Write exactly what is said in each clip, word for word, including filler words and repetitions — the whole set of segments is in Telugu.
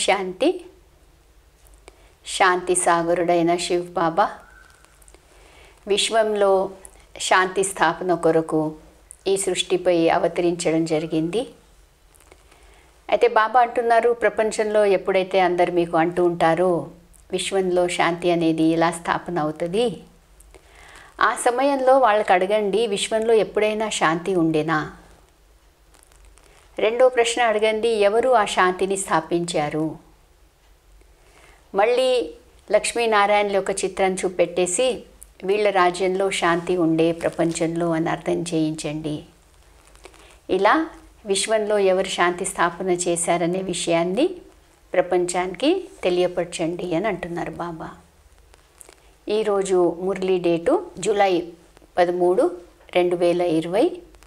శాంతి. శాంతి సాగరుడైన శివ్ బాబా విశ్వంలో శాంతి స్థాపన కొరకు ఈ సృష్టిపై అవతరించడం జరిగింది. అయితే బాబా అంటున్నారు, ప్రపంచంలో ఎప్పుడైతే అందరు మీకు అంటూ ఉంటారో విశ్వంలో శాంతి అనేది ఎలా స్థాపన అవుతుంది, ఆ సమయంలో వాళ్ళకి అడగండి, విశ్వంలో ఎప్పుడైనా శాంతి ఉండేనా? రెండో ప్రశ్న అడగండి, ఎవరు ఆ శాంతిని స్థాపించారు? మళ్ళీ లక్ష్మీనారాయణుల యొక్క చిత్రం చూపెట్టేసి వీళ్ళ రాజ్యంలో శాంతి ఉండే ప్రపంచంలో అని అర్థం చేయించండి. ఇలా విశ్వంలో ఎవరు శాంతి స్థాపన చేశారనే విషయాన్ని ప్రపంచానికి తెలియపరచండి అని అంటున్నారు బాబా. ఈరోజు మురళీ డేటు జూలై పదమూడు రెండు వేల ఇరవై.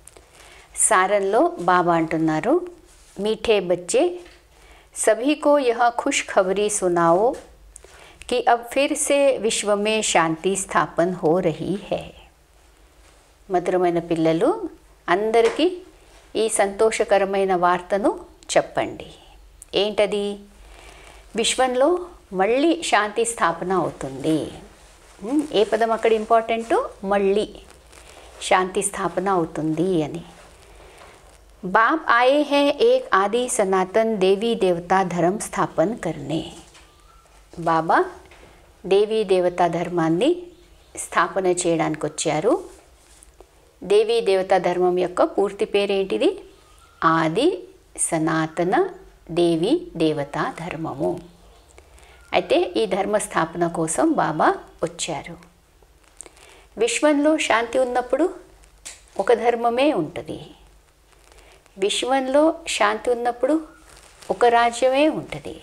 సారంలో బాబా అంటున్నారు, మీఠే బच्चे सभी को यह खुशखबरी सुनाओ कि अब फिर से विश्व में शांति स्थापन हो रही है. మధురమైన పిల్లలు అందరికీ ఈ సంతోషకరమైన వార్తను చెప్పండి. ఏంటది? విశ్వంలో మళ్ళీ శాంతి స్థాపన అవుతుంది. ఏ పదం అక్కడ ఇంపార్టెంటు? మళ్ళీ శాంతి స్థాపన అవుతుంది అని. बाप आए हैं एक आदि सनातन देवी देवता धर्म स्थापन करने. బాబా దేవీ దేవతా ధర్మాన్ని స్థాపన చేయడానికి వచ్చారు. దేవీ దేవతా ధర్మం యొక్క పూర్తి పేరేంటిది? ఆది సనాతన దేవీ దేవతా ధర్మము. అయితే ఈ ధర్మ స్థాపన కోసం బాబా వచ్చారు. విశ్వంలో శాంతి ఉన్నప్పుడు ఒక ధర్మమే ఉంటుంది. విశ్వంలో శాంతి ఉన్నప్పుడు ఒక రాజ్యమే ఉంటుంది.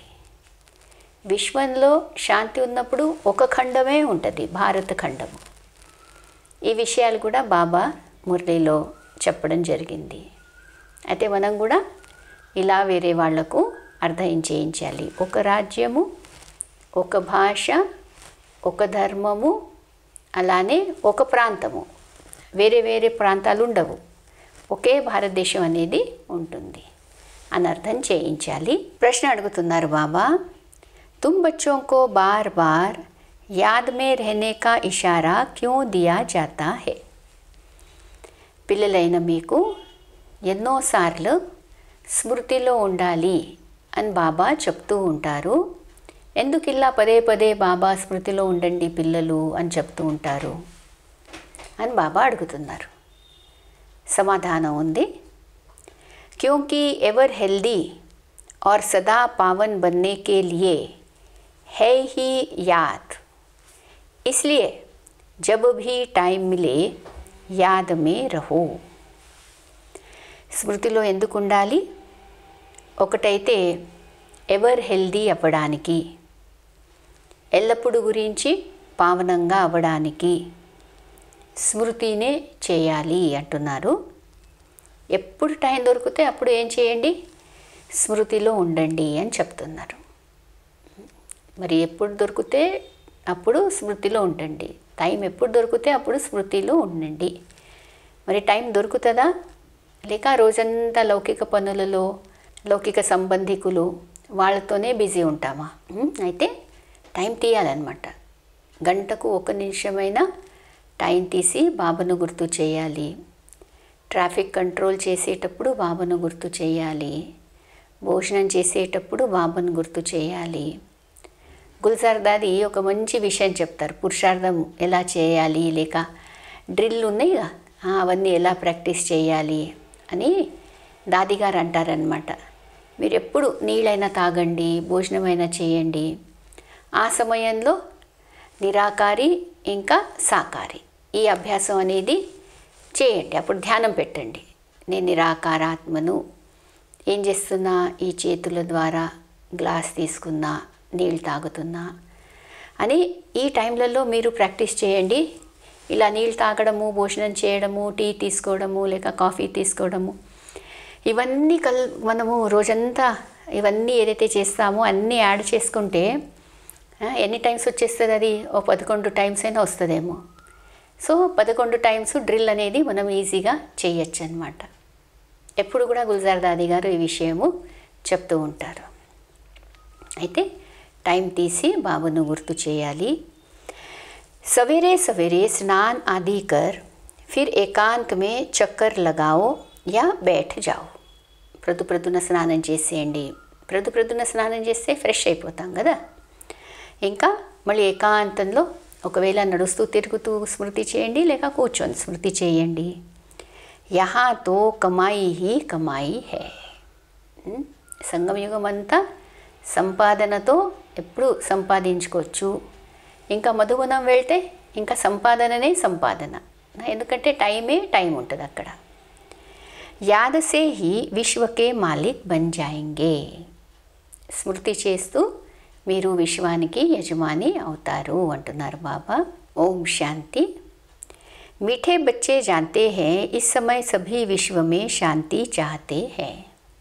విశ్వంలో శాంతి ఉన్నప్పుడు ఒక ఖండమే ఉంటుంది, భారత ఖండము. ఈ విషయాలు కూడా బాబా మురళిలో చెప్పడం జరిగింది. అయితే మనం కూడా ఇలా వేరే వాళ్లకు అర్థం చేయించాలి. ఒక రాజ్యము, ఒక భాష, ఒక ధర్మము, అలానే ఒక ప్రాంతము. వేరే వేరే ప్రాంతాలు ఉండవు, ఒకే భారతదేశం అనేది ఉంటుంది అని అర్థం చేయించాలి. ప్రశ్న అడుగుతున్నారు బాబా, तुम बच्चों को बार बार याद में रहने का इशारा क्यों दिया जाता है? పిల్లలైన మీకు ఎన్నోసార్లు స్మృతిలో ఉండాలి అని బాబా చెప్తూ ఉంటారు. ఎందుకు ఇలా పదే పదే బాబా స్మృతిలో ఉండండి పిల్లలు అని చెప్తూ ఉంటారు అని బాబా అడుగుతున్నారు. समाधान ఉంది, क्योंकि एवर हेल्दी और सदा पावन बनने के लिए है ही याद, इसलिए जब भी टाइम मिले याद में रहो. స్మృతిలో ఎందుకు ఉండాలి? ఒకటైతే ఎవర్ హెల్దీ అవ్వడానికి, ఎల్లప్పుడూ గురించి పావనంగా అవ్వడానికి స్మృతినే చేయాలి అంటున్నారు. ఎప్పుడు టైం దొరికితే అప్పుడు ఏం చేయండి? స్మృతిలో ఉండండి అని చెప్తున్నారు. మరి ఎప్పుడు దొరికితే అప్పుడు స్మృతిలో ఉండండి, టైం ఎప్పుడు దొరికితే అప్పుడు స్మృతిలో ఉండండి. మరి టైం దొరుకుతుందా? లేక రోజంతా లౌకిక పనులలో లౌకిక సంబంధికులు వాళ్ళతోనే బిజీ ఉంటామా? అయితే టైం తీయాలన్నమాట. గంటకు ఒక నిమిషమైనా టైం తీసి బాబాను గుర్తు చేయాలి. ట్రాఫిక్ కంట్రోల్ చేసేటప్పుడు బాబాను గుర్తు చేయాలి. భోజనం చేసేటప్పుడు బాబాను గుర్తు చేయాలి. గుల్జార్ దాది ఒక మంచి విషయం చెప్తారు, పురుషార్థం ఎలా చేయాలి, లేక డ్రిల్ ఉన్నాయి అవన్నీ ఎలా ప్రాక్టీస్ చేయాలి అని దాదిగారు అంటారనమాట. మీరు ఎప్పుడు నీళ్ళైనా తాగండి, భోజనమైనా చేయండి. ఆ సమయంలో నిరాకారి ఇంకా సాకారి ఈ అభ్యాసం అనేది చేయండి. అప్పుడు ధ్యానం పెట్టండి. నేను నిరాకారాత్మను, ఏం చేస్తున్నా? ఈ చేతుల ద్వారా గ్లాస్ తీసుకున్నా, నీళ్ళు తాగుతున్నా అని ఈ టైంలలో మీరు ప్రాక్టీస్ చేయండి. ఇలా నీళ్ళు తాగడము, భోజనం చేయడము, టీ తీసుకోవడము, లేక కాఫీ తీసుకోవడము, ఇవన్నీ కల్ మనము రోజంతా ఇవన్నీ ఏదైతే చేస్తామో అన్నీ యాడ్ చేసుకుంటే ఎన్ని టైమ్స్ వచ్చేస్తుంది? అది ఓ పదకొండు టైమ్స్ అయినా వస్తుందేమో. సో పదకొండు టైమ్స్ డ్రిల్ అనేది మనం ఈజీగా చేయొచ్చు అన్నమాట. ఎప్పుడు కూడా గుల్జార్ దాది గారు ఈ విషయము చెప్తూ ఉంటారు. అయితే టైం తీసి బాబాను గుర్తు చేయాలి. सवेरे सवेरे स्नान आदि कर फिर एकांत में चक्कर लगाओ या बैठ जाओ. ప్రొద్దు ప్రొద్దున స్నానం చేసేయండి. ప్రొద్దు ప్రొద్దున స్నానం చేస్తే ఫ్రెష్ అయిపోతాం కదా. ఇంకా మళ్ళీ ఏకాంతంలో ఒకవేళ నడుస్తూ తిరుగుతూ స్మృతి చేయండి, లేక కూర్చొని స్మృతి చేయండి. యహా తో కమాయి హీ కమాయి హై. సంగమయుగం అంతా సంపాదనతో ఎప్పుడు సంపాదించుకోవచ్చు. ఇంకా మధువనం వెళ్తే ఇంకా సంపాదననే సంపాదన, ఎందుకంటే టైమే టైం ఉంటుంది అక్కడ. యాద సే హీ విశ్వకే మాలిక్ బన్ జాయింగే. స్మృతి చేస్తూ మీరు విశ్వానికి యజమాని అవుతారు అంటున్నారు బాబా. ఓం శాంతి. मीठे बच्चे जानते हैं इस समय सभी विश्व में शांति चाहते हैं.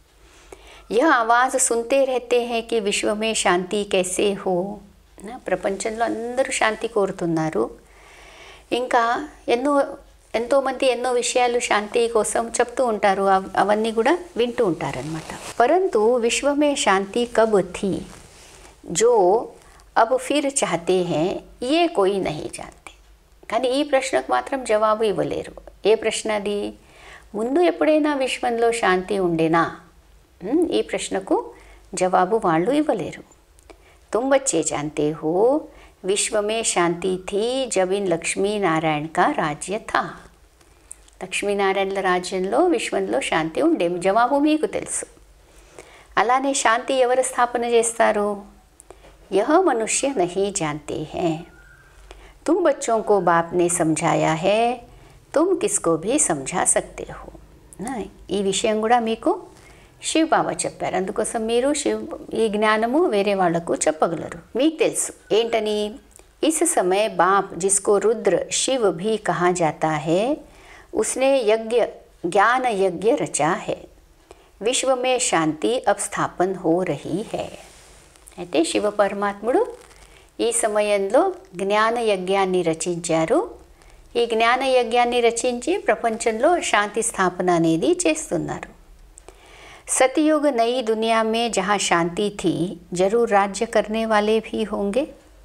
यह आवाज़ सुनते रहते हैं कि विश्व में शांति कैसे हो. ప్రపంచంలో అందరూ శాంతి కోరుతున్నారు. ఇంకా ఎన్నో ఎంతోమంది ఎన్నో విషయాలు శాంతి కోసం చెప్తూ ఉంటారు, అవన్నీ కూడా వింటూ ఉంటారనమాట. పరంతు విశ్వమే శాంతి కబ్ థీ జో అబ్ ఫిర్ చాహతే హై ఏ కోయి నహీ జాన్తే. కానీ ఈ ప్రశ్నకు మాత్రం జవాబు ఇవ్వలేరు. ఏ ప్రశ్న అది? ముందు ఎప్పుడైనా విశ్వంలో శాంతి ఉండేనా? ఈ ప్రశ్నకు జవాబు వాళ్ళు ఇవ్వలేరు. तुम बच्चे जानते हो विश्व में शांति थी जब इन लक्ष्मी नारायण का राज्य था. లక్ష్మీనారాయణల రాజ్యంలో విశ్వంలో శాంతి ఉండే జవాబు మీకు తెలుసు. అలానే శాంతి ఎవరు స్థాపన చేస్తారు? यह मनुष्य नहीं जानते हैं. तुम बच्चों को बाप ने समझाया है, तुम किसको भी समझा सकते हो. ఈ విషయం కూడా మీకు శివ బాబా చెప్పారు. అందుకోసం మీరు శివ ఈ జ్ఞానము వేరే వాళ్లకు చెప్పగలరు. మీకు తెలుసు ఏంటని? इस समय बाप जिसको रुद्र शिव भी कहा जाता है उसने यज्ञ ज्ञान यज्ञ रचा है. विश्व में शांति अब स्थापन हो रही है. అయితే శివ పరమాత్ముడు ఈ సమయంలో జ్ఞాన యజ్ఞాన్ని రచించారు. ఈ జ్ఞాన యజ్ఞాన్ని రచించి ప్రపంచంలో శాంతి స్థాపన అనేది చేస్తున్నారు. सतयुग नई दुनिया में जहाँ शांति थी जरूर राज्य करने वाले भी होंगे.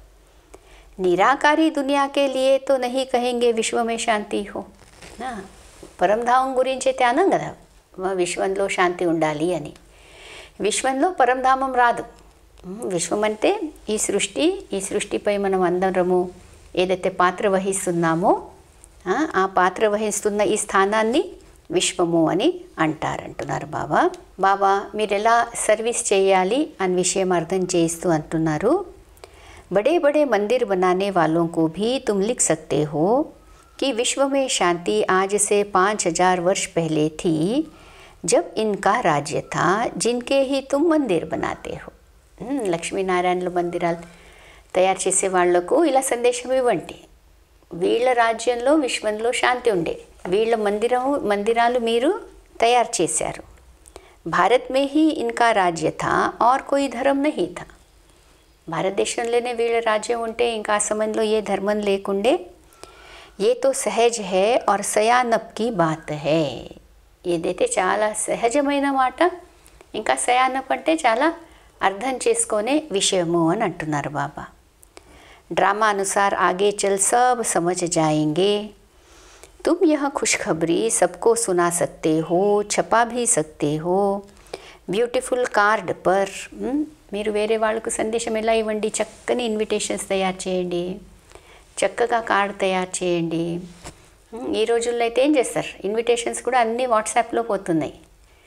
निराकारी दुनिया के लिए तो नहीं कहेंगे विश्व में शांति हो ना. పరంధామం గురించి అయితే అనం కదా, విశ్వంలో శాంతి ఉండాలి అని. విశ్వంలో పరంధామం రాదు. విశ్వం అంటే ఈ సృష్టి, ఈ సృష్టిపై మనం అందరము ఏదైతే పాత్ర వహిస్తున్నామో ఆ పాత్ర వహిస్తున్న ఈ స్థానాన్ని విశ్వము అని అంటారంటున్నారు బాబా. బాబా మీరు ఎలా సర్వీస్ చేయాలి అని విషయం అర్థం చేస్తూ అంటున్నారు. बड़े बड़े मंदिर बनाने वालों को भी तुम लिख सकते हो कि विश्व में शांति आज से पाँच हजार वर्ष पहले थी जब इनका राज्य था जिनके ही तुम मंदिर बनाते हो. లక్ష్మీనారాయణల మందిరాలు తయారు చేసే వాళ్లకు ఇలా సందేశం ఇవ్వండి. వీళ్ళ రాజ్యంలో విశ్వంలో శాంతి ఉండే, వీళ్ళ మందిరం మందిరాలు మీరు తయారు చేశారు. భారత్ మే హీ ఇన్కా రాజ్య థా और कोई धर्म नहीं था. భారతదేశంలోనే వీళ్ళ రాజ్యం ఉంటే ఇంకా ఆ సమయంలో ఏ ధర్మం లేకుండే. ఏ తో సహజ్ హై और సయానప్ की बात है. ఏదైతే చాలా సహజమైన మాట, ఇంకా సయానప్ అంటే చాలా అర్థం చేసుకునే విషయము అని అంటున్నారు బాబా. ड्रामा अनुसार आगे चल सब समझ जाएंगे. तुम यह खुशखबरी सबको सुना सकते हो, छपा भी सकते हो బ్యూటిఫుల్ కార్డ్ పర్. మీరు వేరే వాళ్ళకు సందేశం ఎలా ఇవ్వండి? చక్కని ఇన్విటేషన్స్ తయారు చేయండి, చక్కగా కార్డ్ తయారు చేయండి. ఈ రోజుల్లో అయితే ఏం చేస్తారు, ఇన్విటేషన్స్ కూడా అన్నీ వాట్సాప్లో పోతున్నాయి.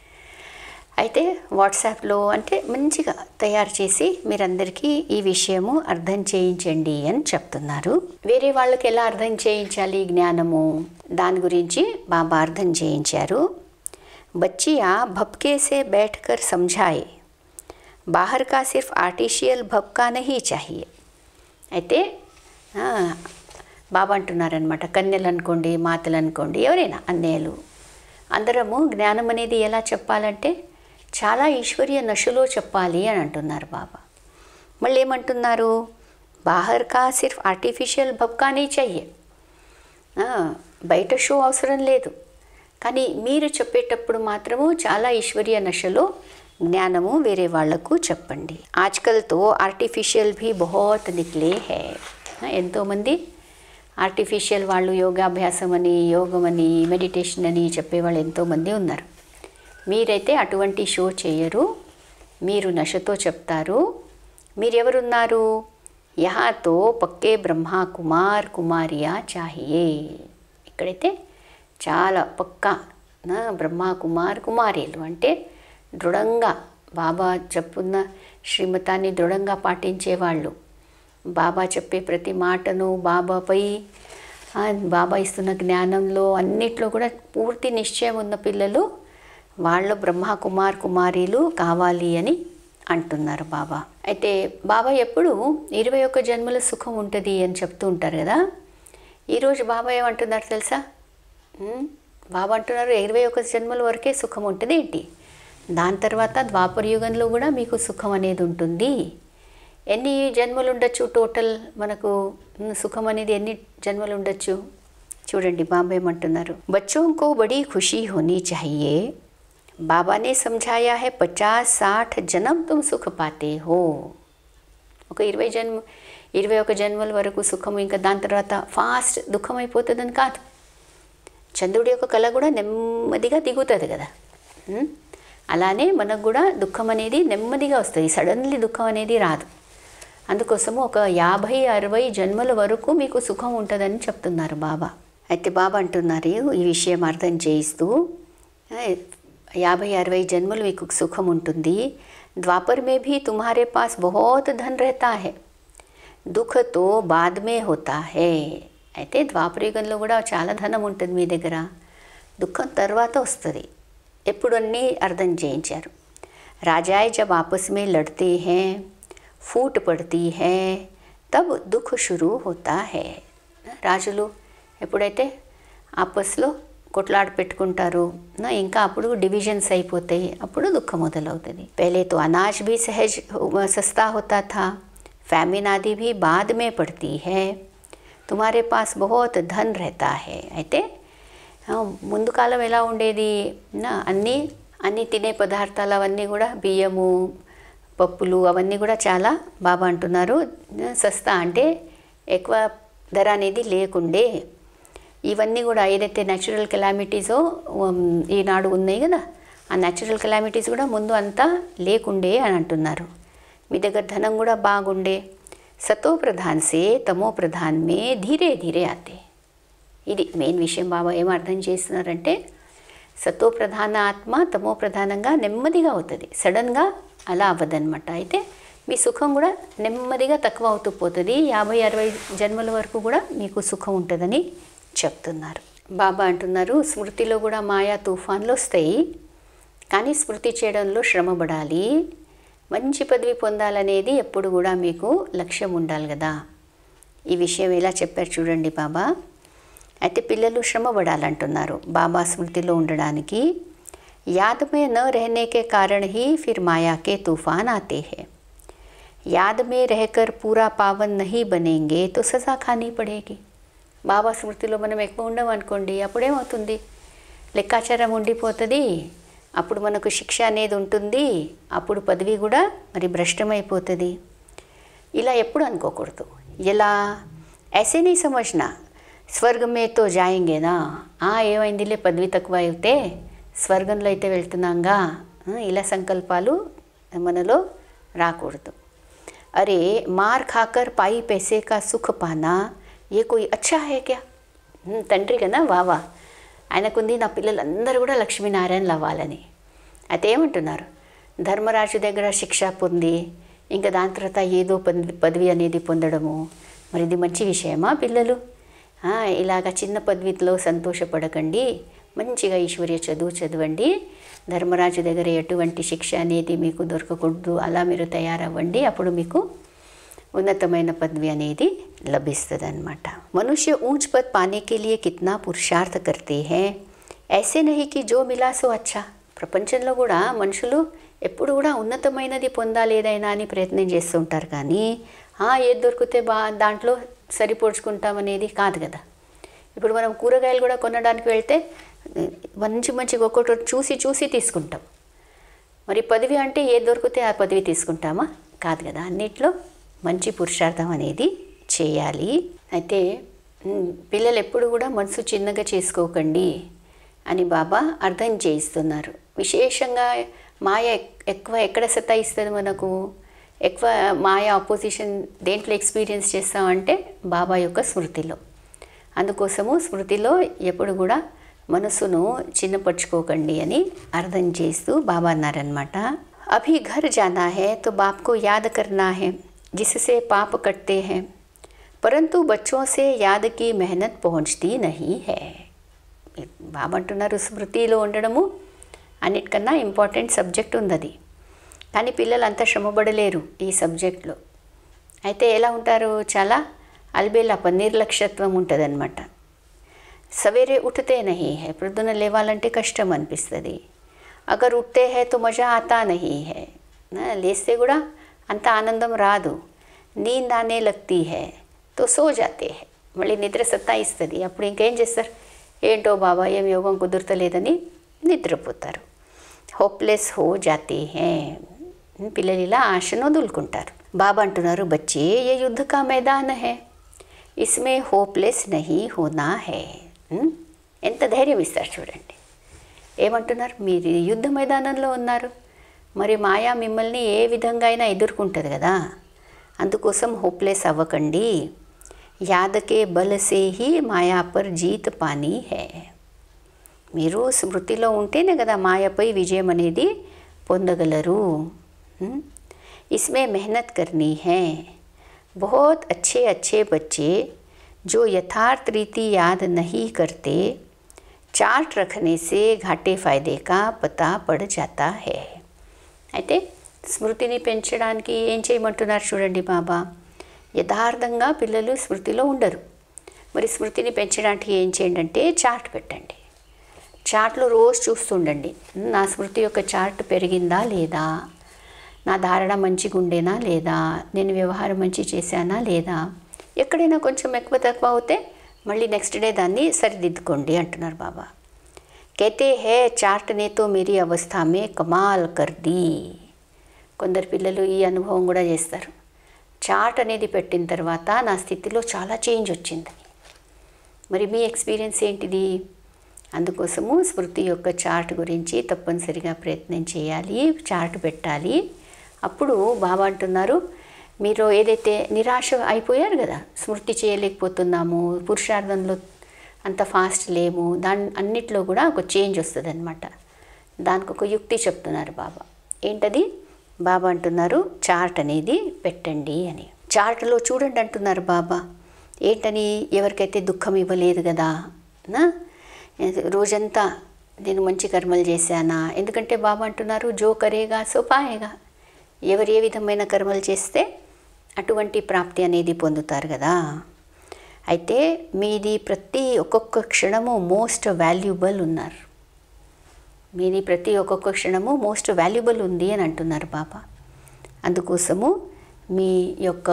అయితే వాట్సాప్లో అంటే మంచిగా తయారు చేసి మీరందరికీ ఈ విషయము అర్థం చేయించండి అని చెప్తున్నారు. వేరే వాళ్ళకి ఎలా అర్థం చేయించాలి జ్ఞానము, దాని గురించి బాబా అర్థం చేయించారు. बच्चियाँ भपके से बैठकर समझाए, बाहर का सिर्फ आर्टिफिशियल भपका नहीं चाहिए. అయితే బాబా అంటున్నారనమాట, కన్యలు అనుకోండి, మాతలు అనుకోండి, ఎవరైనా అన్నయ్యలు అందరము జ్ఞానం అనేది ఎలా చెప్పాలంటే చాలా ఈశ్వరీయ నశలో చెప్పాలి అని అంటున్నారు బాబా. మళ్ళీ ఏమంటున్నారు? బాహర్ కా సిర్ఫ్ ఆర్టిఫిషియల్ భబ్కా నీ చెయ్యే, బయట షో అవసరం లేదు, కానీ మీరు చెప్పేటప్పుడు మాత్రము చాలా ఈశ్వరీయ నశలో జ్ఞానము వేరే వాళ్లకు చెప్పండి. ఆజ్కల్ తో ఆర్టిఫిషియల్ भी बहुत निकले है. ఎంతోమంది ఆర్టిఫిషియల్ వాళ్ళు యోగాభ్యాసం అని, యోగం అని, మెడిటేషన్ అని చెప్పేవాళ్ళు ఎంతోమంది ఉన్నారు. మీరైతే అటువంటి షో చేయరు, మీరు నశతో చెప్తారు. మీరెవరున్నారు? యహాతో పక్కే బ్రహ్మ కుమార్ కుమారియా చాహియే. ఇక్కడైతే చాలా పక్కా బ్రహ్మ కుమార్ కుమారీలు అంటే దృఢంగా బాబా చెప్పున్న శ్రీమతాన్ని దృఢంగా పాటించేవాళ్ళు, బాబా చెప్పే ప్రతి మాటను బాబాపై బాబా ఇస్తున్న జ్ఞానంలో అన్నిట్లో కూడా పూర్తి నిశ్చయం ఉన్న పిల్లలు వాళ్ళు బ్రహ్మ కుమార్ కుమారీలు కావాలి అని అంటున్నారు బాబా. అయితే బాబా ఎప్పుడు ఇరవై ఒక్క జన్మల సుఖం ఉంటుంది అని చెప్తూ ఉంటారు కదా. ఈరోజు బాబా ఏమంటున్నారు తెలుసా? బాబా అంటున్నారు ఇరవై ఒక్క జన్మల వరకే సుఖం ఉంటుంది ఏంటి, దాని తర్వాత ద్వాపర యుగంలో కూడా మీకు సుఖం అనేది ఉంటుంది. ఎన్ని జన్మలు ఉండొచ్చు టోటల్ మనకు సుఖం అనేది ఎన్ని జన్మలు ఉండొచ్చు చూడండి. బాబా ఏమంటున్నారు? బచ్చోं को बड़ी खुशी होनी चाहिए. बाबा ने समझाया है पचास साठ जन्म तुम सुख पाते हो. ఒక ఇరవై జన్మ ఇరవై ఒక జన్మల వరకు సుఖం, ఇంకా దాని తర్వాత ఫాస్ట్ దుఃఖం అయిపోతుందని కాదు. చంద్రుడి యొక్క కళ కూడా నెమ్మదిగా దిగుతుంది కదా, అలానే మనకు కూడా దుఃఖం అనేది నెమ్మదిగా వస్తుంది, సడన్లీ దుఃఖం అనేది రాదు. అందుకోసము ఒక యాభై అరవై జన్మల వరకు మీకు సుఖం ఉంటుందని చెప్తున్నారు బాబా. అయితే బాబా అంటున్నారు ఈ విషయం అర్థం చేయిస్తూ, యాభై అరవై జన్మలు మీకు సుఖం ఉంటుంది. ద్వాపర్ మే భీ తుమ్హారే పాస్ బహుత్ ధన్ रहता है, దుఃఖ తో బాద్ మే హోతా హై. అయితే ద్వాపరయుగంలో కూడా చాలా ధనం ఉంటుంది మీ దగ్గర, దుఃఖం తర్వాత వస్తుంది. ఎప్పుడు అన్నీ అర్థం చేయించారు. రాజాయ్ జబ్ ఆపస్ మే లడ్తే హై, ఫూట్ పడతీ హై, తబ్ దుఃఖ షురూ హోతా హై. రాజులు ఎప్పుడైతే ఆపస్లో కొట్లాడ పెట్టుకుంటారు నా, ఇంకా అప్పుడు డివిజన్స్ అయిపోతాయి, అప్పుడు దుఃఖం మొదలవుతుంది. పहले तो अनाज भी सहज सस्ता होता था, फैमिन आदि भी बाद में पड़ती है, तुम्हारे पास बहुत धन रहता है. అయితే ముందు కాలం ఎలా ఉండేది నా, అన్నీ అన్నీ తినే పదార్థాలు అవన్నీ కూడా బియ్యము పప్పులు అవన్నీ కూడా చాలా బాబా అంటున్నారు సస్తా అంటే ఎక్కువ ధర అనేది లేకుండే. ఇవన్నీ కూడా ఏదైతే న్యాచురల్ కెలామిటీసో ఈనాడు ఉన్నాయి కదా, ఆ న్యాచురల్ కెలామిటీస్ కూడా ముందు అంతా లేకుండే అని అంటున్నారు. మీ దగ్గర ధనం కూడా బాగుండే. సతో ప్రధాన్ సే తమో ప్రధాన్ మే ధీరే ధీరే ఆతే. ఇది మెయిన్ విషయం. బాబా ఏం అర్థం చేస్తున్నారంటే సతో ప్రధాన ఆత్మ తమో ప్రధానంగా నెమ్మదిగా అవుతుంది, సడన్గా అలా అవ్వదన్నమాట. అయితే మీ సుఖం కూడా నెమ్మదిగా తక్కువ అవుతూ పోతుంది. యాభై అరవై జన్మల వరకు కూడా మీకు సుఖం ఉంటుందని చెప్తున్నారు. బాబా అంటున్నారు స్మృతిలో కూడా మాయా తుఫాన్లు వస్తాయి, కానీ స్మృతి చేయడంలో శ్రమ పడాలి. మంచి పదవి పొందాలనేది ఎప్పుడు కూడా మీకు లక్ష్యం ఉండాలి కదా. ఈ విషయం ఎలా చెప్పారు చూడండి బాబా. అయితే పిల్లలు శ్రమ పడాలంటున్నారు బాబా స్మృతిలో ఉండడానికి. याद में न रहने के कारण ही फिर माया के तूफान आते हैं. याद में रहकर पूरा पावन नहीं बनेंगे तो सज़ा खानी पड़ेगी. బాబా స్మృతిలో మనం ఎక్కువ ఉండమనుకోండి, అప్పుడేమవుతుంది, లెక్కాచారం ఉండిపోతుంది, అప్పుడు మనకు శిక్ష అనేది ఉంటుంది, అప్పుడు పదవి కూడా మరి భ్రష్టమైపోతుంది. ఇలా ఎప్పుడు అనుకోకూడదు. ఎలా ऐसे नहीं समझना స్వర్గ में तो जाएंगे ना, ఏమైందిలే పదవి తక్కువ అయితే స్వర్గంలో అయితే వెళ్తున్నాంగా, ఇలా సంకల్పాలు మనలో రాకూడదు. అరే మార్ ఖాకర్ పాయి पैसे का सुख पाना ये कोई अच्छा है क्या. తండ్రి కదా వావా, ఆయనకుంది నా పిల్లలందరూ కూడా లక్ష్మీనారాయణలు అవ్వాలని. అయితే ఏమంటున్నారు, ధర్మరాజు దగ్గర శిక్ష పొంది ఇంకా దాని తర్వాత ఏదో పదవి అనేది పొందడము, మరి ఇది మంచి విషయమా పిల్లలు? ఇలాగ చిన్న పదవిలో సంతోషపడకండి, మంచిగా ఈశ్వర్య చదువు చదవండి, ధర్మరాజు దగ్గర ఎటువంటి శిక్ష అనేది మీకు దొరకకూడదు, అలా మీరు తయారవ్వండి, అప్పుడు మీకు ఉన్నతమైన పదవి అనేది లభిస్తుంది అన్నమాట. మనుష్య ऊंच पद पाने के लिए कितना पुरुषार्थ करते हैं, ऐसे नहीं कि जो मिला सो अच्छा. ప్రపంచంలో కూడా మనుషులు ఎప్పుడు కూడా ఉన్నతమైనది పొందాలి ఏదైనా అని ప్రయత్నం చేస్తూ ఉంటారు, కానీ ఏది దొరికితే బా దాంట్లో సరిపోడ్చుకుంటామనేది కాదు కదా. ఇప్పుడు మనం కూరగాయలు కూడా కొనడానికి వెళ్తే మంచి మంచి ఒక్కొక్కటి చూసి చూసి తీసుకుంటాం. మరి పదవి అంటే ఏ దొరికితే ఆ పదవి తీసుకుంటామా? కాదు కదా. అన్నిట్లో మంచి పురుషార్థం అనేది చేయాలి. అయితే పిల్లలు ఎప్పుడు కూడా మనసు చిన్నగా చేసుకోకండి అని బాబా అర్థం చేయిస్తున్నారు. విశేషంగా మాయ ఎక్కువ ఎక్కడ సతాయిస్తుంది మనకు? ఎక్కువ మాయ అపోజిషన్ దేంట్లో ఎక్స్పీరియన్స్ చేస్తామంటే బాబా యొక్క స్మృతిలో. అందుకోసము స్మృతిలో ఎప్పుడు కూడా మనసును చిన్నపరుచుకోకండి అని అర్థం చేస్తూ బాబా అన్నారనమాట. అభి ఘర్ జానా హై తో బాప్ కో యాద్ కర్నా హై జిస్సే పాప కట్తే హై పరంతు బచ్చోं से याद की मेहनत पहुंचती नहीं है. బాబా అంటున్నారు స్మృతిలో ఉండడము అన్నిటికన్నా ఇంపార్టెంట్ సబ్జెక్ట్ ఉంది అది. కానీ పిల్లలు అంతా శ్రమపడలేరు ఈ సబ్జెక్ట్లో. అయితే ఎలా ఉంటారు? చాలా అల్బేలాప నిర్లక్ష్యత్వం ఉంటుంది అనమాట. సవేరే ఉఠతే నహీ హై, ప్రొద్దున లేవాలంటే కష్టం అనిపిస్తుంది. అగర్ ఉఠతే హై తో మజా ఆతా నహీ హై, లేస్తే కూడా అంత ఆనందం రాదు. నీంద్ ఆనే లగ్తీ హై తో సో జాతే హై, మళ్ళీ నిద్ర సత్తాయిస్తుంది. అప్పుడు ఇంకేం చేస్తారు? ఏంటో బాబా ఏం యోగం కుదురుతలేదని నిద్రపోతారు. హోప్లెస్ హో జాతే హై, పిల్లలు ఇలా ఆశను వదులుకుంటారు. బాబా అంటున్నారు బచ్చే ఏ యుద్ధ కా మైదాన్ హై ఇస్మే హోప్లెస్ నహీ హోనా హై. ఎంత ధైర్యం ఇస్తారు చూడండి. ఏమంటున్నారు? మీరు యుద్ధ మైదానంలో ఉన్నారు, మరి మాయా మిమ్మల్ని ఏ విధంగా అయినా ఎదుర్కొంటుంది కదా. అందుకోసం హోప్లెస్ అవ్వకండి. యాదకే బలసే హీ మాయా పర్ జీత్ పానీ హై. మీరు స్మృతిలో ఉంటేనే కదా మాయపై విజయం అనేది పొందగలరు. इसमें मेहनत करनी है. बहुत अच्छे अच्छे बच्चे जो यथार्थ रीति याद नहीं करते चार्ट रखने से घाटे फ़ायदे का पता पड़ जाता है. అయితే స్మృతిని పెంచడానికి ఏం చేయమంటున్నారు చూడండి బాబా. యథార్థంగా పిల్లలు స్మృతిలో ఉండరు. మరి స్మృతిని పెంచడానికి ఏం చేయండి అంటే చార్ట్ పెట్టండి. చార్ట్లో రోజు చూస్తుండండి, నా స్మృతి యొక్క చార్ట్ పెరిగిందా లేదా, నా ధారణ మంచిగా ఉండేనా లేదా, నేను వ్యవహారం మంచి చేశానా లేదా. ఎక్కడైనా కొంచెం ఎక్కువ తక్కువ అవుతే మళ్ళీ నెక్స్ట్ డే దాన్ని సరిదిద్దుకోండి అంటున్నారు బాబా. कहते हैं చార్ట్ ने तो मेरी अवस्था में कमाल कर दी. కొందరు పిల్లలు ఈ అనుభవం కూడా చేస్తారు. చార్ట్ అనేది పెట్టిన తర్వాత నా స్థితిలో చాలా చేంజ్ వచ్చింది. మరి మీ ఎక్స్పీరియన్స్ ఏంటిది? అందుకోసము స్మృతి యొక్క చార్ట్ గురించి తప్పనిసరిగా ప్రయత్నం చేయాలి, చార్ట్ పెట్టాలి. అప్పుడు బాబా అంటున్నారు మీరు ఏదైతే నిరాశ అయిపోయారు కదా, స్మృతి చేయలేకపోతున్నాము, పురుషార్థంలో అంత ఫాస్ట్ లేము, దాని అన్నిట్లో కూడా ఒక చేంజ్ వస్తుంది అనమాట. దానికి ఒక యుక్తి చెప్తున్నారు బాబా. ఏంటది? బాబా అంటున్నారు చార్ట్ అనేది పెట్టండి అని. చార్ట్లో చూడండి అంటున్నారు బాబా. ఏంటని? ఎవరికైతే దుఃఖం ఇవ్వలేదు కదా, నా రోజంతా నేను మంచి కర్మలు చేశానా. ఎందుకంటే బాబా అంటున్నారు జో కరేగా సో పాయేగా. ఎవరు ఏ విధమైన కర్మలు చేస్తే అటువంటి ప్రాప్తి అనేది పొందుతారు కదా. అయితే మీది ప్రతి ఒక్కొక్క క్షణము మోస్ట్ వాల్యుబుల్ ఉన్నారు. మీది ప్రతి ఒక్కొక్క క్షణము మోస్ట్ వాల్యుబుల్ ఉంది అని అంటున్నారు బాబా. అందుకోసము మీ యొక్క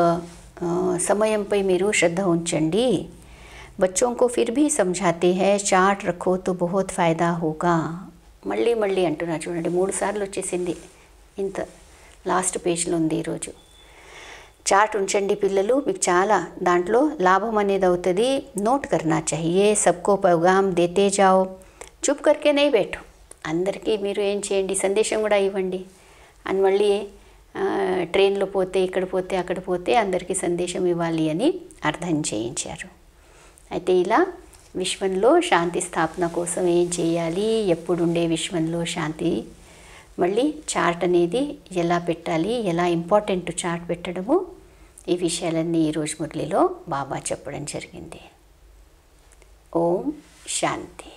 సమయంపై మీరు శ్రద్ధ ఉంచండి. बच्चों को फिर भी समझाते हैं चार्ट रखो तो बहुत फ़ायदा होगा. మళ్ళీ మళ్ళీ అంటున్నారు చూడండి, మూడు సార్లు వచ్చేసింది. ఇంత లాస్ట్ పేజ్లో ఉంది ఈరోజు. చార్ట్ ఉంచండి పిల్లలు, మీకు చాలా దాంట్లో లాభం అనేది అవుతుంది. నోట్ కర్నా చాహియే, సబ్కో पैगाम देते जाओ, चुप करके नहीं बैठो. అందరికీ మీరు ఏం చేయండి, సందేశం కూడా ఇవ్వండి. అని మళ్ళీ ట్రైన్లో పోతే ఇక్కడ పోతే అక్కడ పోతే అందరికీ సందేశం ఇవ్వాలి అని అర్థం చేయించారు. అయితే ఇలా విశ్వంలో శాంతి స్థాపన కోసం ఏం చేయాలి, ఎప్పుడుండే విశ్వంలో శాంతి, మళ్ళీ చార్ట్ అనేది ఎలా పెట్టాలి, ఎలా ఇంపార్టెంట్ చార్ట్ పెట్టడము, ఈ విషయాలన్నీ ఈరోజు మురళిలో బాబా చెప్పడం జరిగింది. ఓం శాంతి.